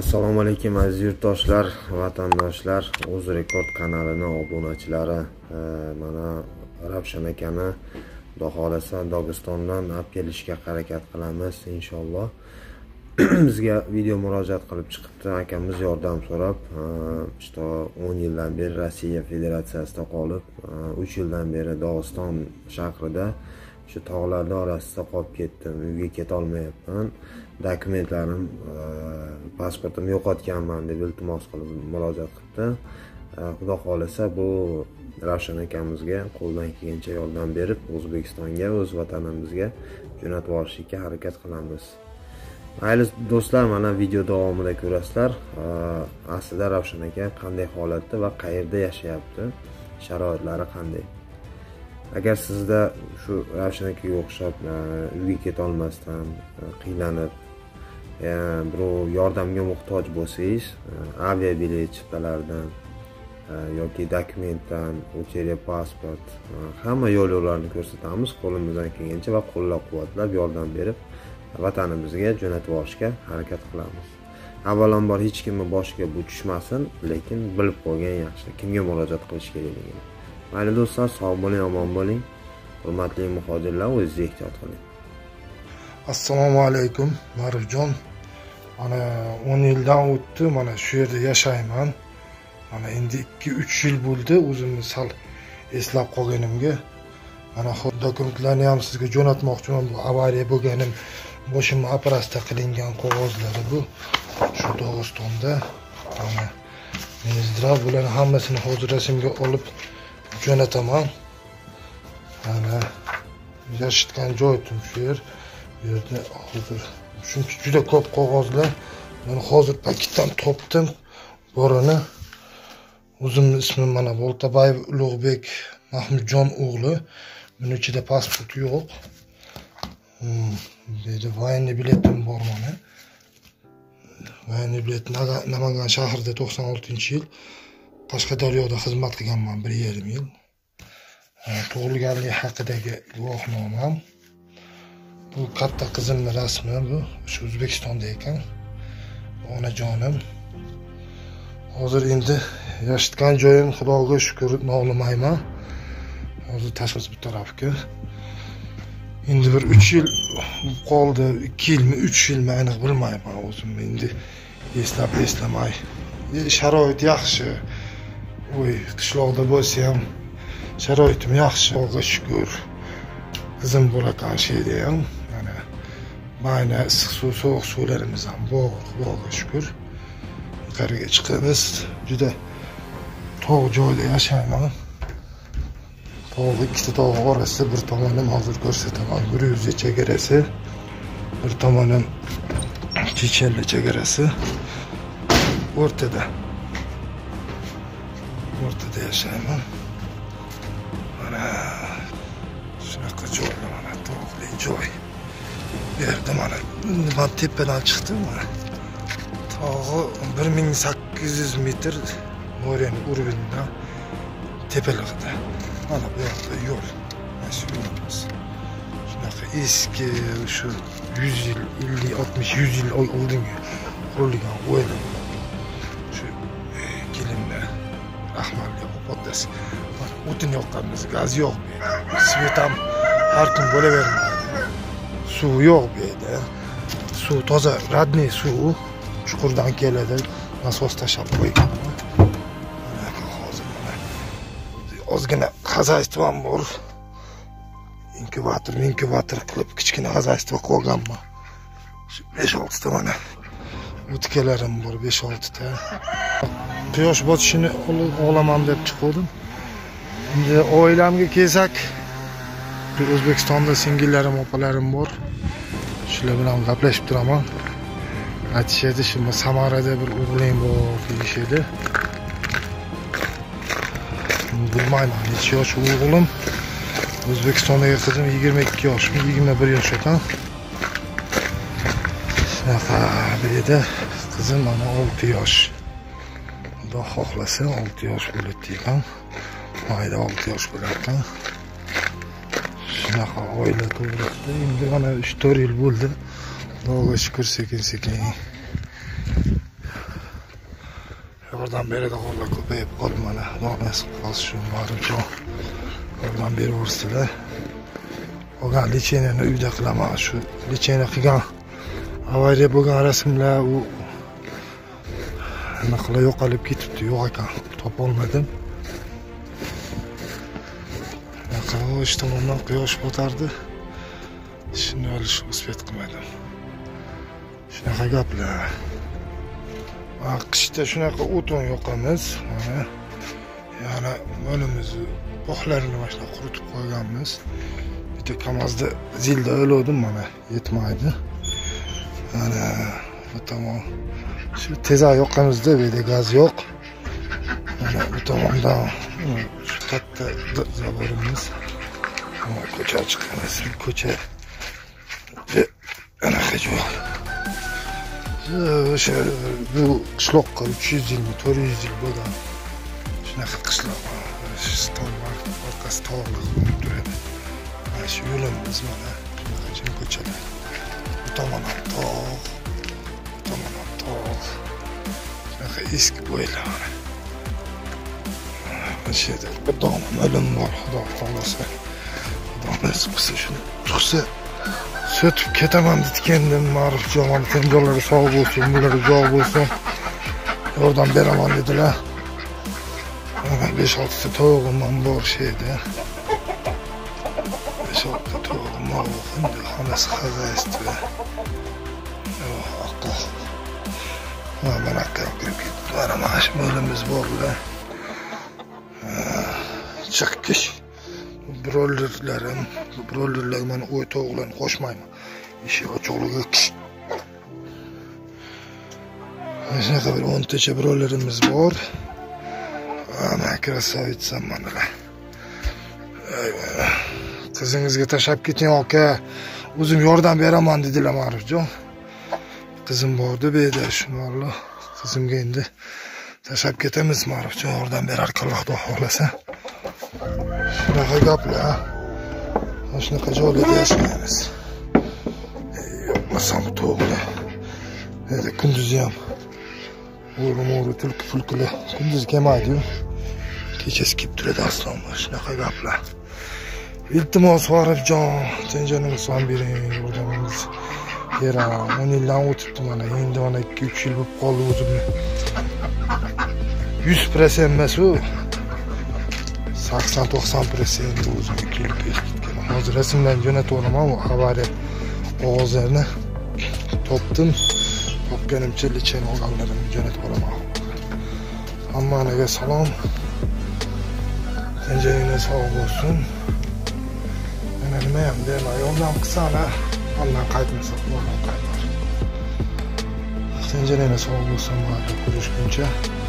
Assalomu alaykum aziz yurtdoshlar, vatandoshlar, UzRekord kanalining obunachilari. Mana Ravshan akani Xudo xolasa Dog'istondan olib kelishga harakat qilamiz inshaalloh. Bizga video murojaat qilib chiqibdi, akamiz yordam so'rab, işte 10 yildan beri Rossiya Federatsiyasida qolib, 3 yildan beri Dog'iston shahrida shu tog'lar orasida qolib ketdim, uyga keta olmayapman. Dokumentlarim, pasportim yo'qotganman deb iltimos qilib murojaat qildi. Xudo xolasa bu Ravshan akamizga qo'ldan kelgancha yordam berib, O'zbekistonga, o'z vatanimizga jo'natib yuborishga harakat qilamiz. Mayli do'stlar, mana video davomida ko'rasizlar. Aslida Ravshan aka qanday holatda va qayerda yashayapti, sharoitlari qanday. Agar sizda shu Ravshan akaga o'xshab uyga keta olmasdan qiynalib, birov yordamga muhtoj bo'lsangiz, avia bilet chiptalaridan yoki dokumentdan, ucheriya pasport, hamma yo'llarni ko'rsatamiz qo'limizdan kelgancha va qo'llab-quvvatlab yordam berib vatanimizga jo'natib yuborishga harakat qilamiz. Avvalambor hech kimning boshiga bu tushmasin, lekin bilib qo'ygan yaxshi, kimga murojaat qilish kerakligini. Mayli do'stlar, sog' bo'ling, omon bo'ling. Hurmatli muhojirlar, o'zingizni ehtiyot qiling. Assalomu alaykum, Ma'rufjon. Mana 10 yildan o'tdi, mana shu yerda yashayman. Mana endi 2-3 yil bo'ldi o'zimni sal eslab qolganimga. Mana dokumentlarni ham sizga jo'natmoqchiman. Bu avariya bo'lganim, boshimni operatsiya qilingan qog'ozlari bu. Shu Dog'istonda. Mana Minzdrav bularni hammasini hozir rasmga olib jo'nataman. Mana yashitgan joyim shu yer. Bu yerda hozir chunki juda ko'p qog'ozlar. Mana hozir paketdan topdim. Borini o'zimning ismim mana Boltabayev Ulug'bek Mahmudjon o'g'li. Buning ichida pasport yo'q. Dedi voyenniy biletim bor mana. Voyenniy bilet Namangan shahrida 96-yil Qashqadaryoda xizmat qilganman 1,5 yil. Tug'ilganlik haqidagi guvohnomam. Bu katta qizimning rasmi bu. Shu O'zbekistonda ekan. Onajonim. Hozir endi yashitgan joyim Xudoga shukr nolimayman. Hozir tashxis bu tarafga. Endi bir 3 yil qoldi, 2 yilmi, 3 yilmi aniq bilmayman o'zim endi eslamay. Sharoit yaxshi. Voy, qishloqda bo'lsa ham sharoitim yaxshi, Xudoga shukr. Qizim bo'lakan şeyda ham mana mayna issiq suv, sovuq suvlarimiz ham bor, Xudoga shukr. Yuqoriga chiqamiz. Juda tog' joyda yashayman. Tog'ning ikkita tog' orasida bir tomonim hozir ko'rsataman. Gruziya chegarasi, bir tomonim Checheniya chegarasi. O'rtada yashayman. Mana shunaqa joy, mana tog'li joy. Bu yerda mana tepadan chiqdim mana. Tog'i 1800 metr Mo'rani urbidan tepaligida. Mana bu yoqda yo'l. Shu yo'limiz. Shunaqa eski, shu 100 yil, 50, 60, 100 yil oldin qurilgan o'yla. Shu kelinlar rahmatli opoddasi. O'tin yoqqanmiz, gaz yo'q. Svet ham har kun bo'lavermaydi. Suv yo'q bu yerda. Suv toza, radniy suv. Chuqurdan keladi, nasos tashab qo'ygan. Hozir mana ozgina xazaystvom bor. Inkubator qilib kichkina xazaystvo qilganman. 5-6 ta mana o'tkalarim bor, 5-6 ta. Quyosh botishini olaman deb chiqdim. Endi oilamga kelsak, O'zbekistonda singillarim, opalarim bor. Shular bilan gaplashib turaman. Aytishadi, shunday Samarada bir o'g'ling bor deyishadi. Bilmayman, necha yosh o'g'lim. O'zbekistondagi qizim 22 yoshmi, 21 yosh ekan. Shunaqa birida qizim mana 6 yosh. Xudo xohlasa 6 yosh bo'ladi ekan. Mayda 6 yosh bo'lar ekan. Shunaqa oila to'g'risida endi mana 3-4 yil bo'ldi. Xudoga shukr, sekin Oradan beri de orada ko'payib qoldi mana. Nonas qolsa shu Ma'rufjon. Oradan beri o'rsizlar. Olgan licheniyani uyda qilaman. Shu licheniya qilgan avariya bo'lgan rasmlar u nima qilib yo'qolib ketibdi. Yo'q ekan, topolmadim. Quyosh tomondan quyosh botardi. Shuni olish uspet qilmadim. Shunaqa gaplar. Qishda shunaqa o'tin yoqamiz. Mana yana bo'limizni bog'larini mana shunday quritib qo'yganmiz. Bitta kamazda zilda o'ldim mana, yetmaydi. Mana bu tomon shu tezak yoqamizda, bu yerda gaz yo'q. Mana bu tomondan shu katta zaborimiz. Ama ko'cha chiqamiz. Ko'cha anaqa joy. O'sha bu qishloqqa 300 yil, 400 yil bo'lgan. Shunaqa qishloq. Orqasi tog'li turadi. Mana shu yo'limiz mana. Shunaqa ko'chalar. Bu tomon ham tog', bu tomon ham tog'. Shunaqa eski bo'ylar. Mana shu yerda bir dona o'lim bor, xudo xohlasa. Nasıl kısa şunu çıksa sötüp ketaman ditkendim Ma'rufjon, tencorları sağ olsun, bunları sağ olsun. Oradan beraman dediler. 5-6 tavuğum var şeyde. 5-6 tavuğum var. Şimdi hanesi kaza istiyor. Akıl. Ben akıl yapıp gittim. Ama bölümümüz var bile. Çıkış. Brollerlerim bana oy toğularını koşmayma. İşi o çoluğu kış. Ne kadar 10 teçe brollerimiz var. Ana krasavit zamanlar. Kızınızga taşap ketin aka. Uzun yordam beraman dediler Ma'rufjon. Kızım vardı beyde şunu Allah. Kızımga endi taşap ketemiz Ma'rufjon. Oradan berar Allah xohlasa. Shunaqa gaplar. Shunaqa joylarda yashaymiz. Yo'qmasam to'g'ri. Endi kunduzi ham o'g'ri tulki fulkili kunduz kelmaydi-yu. Kechasi kelib turadi aslon. Shunaqa gaplar. Iltimos Ma'rufjon, tenjoningiz ham bering, yordamingiz beram. 10 yildan o'tibdi mana. Endi mana 2-3 yil bo'lib qoldi o'zimni. 100% emas u. 80-90% o'zimga kelib ketgan. Hozir rasmdan jo'nataman, u avariya qog'ozlarini topdim. Topganimcha lichen olganlarimni jo'natib olaman. Hammaga salom. Tenjoningiz sog' bo'lsin. Mana nima ham deyman, yordam qilsana, ondan qaytmasa, ondan qaytar. Tenjoningiz sog' bo'lsin, ko'rishguncha.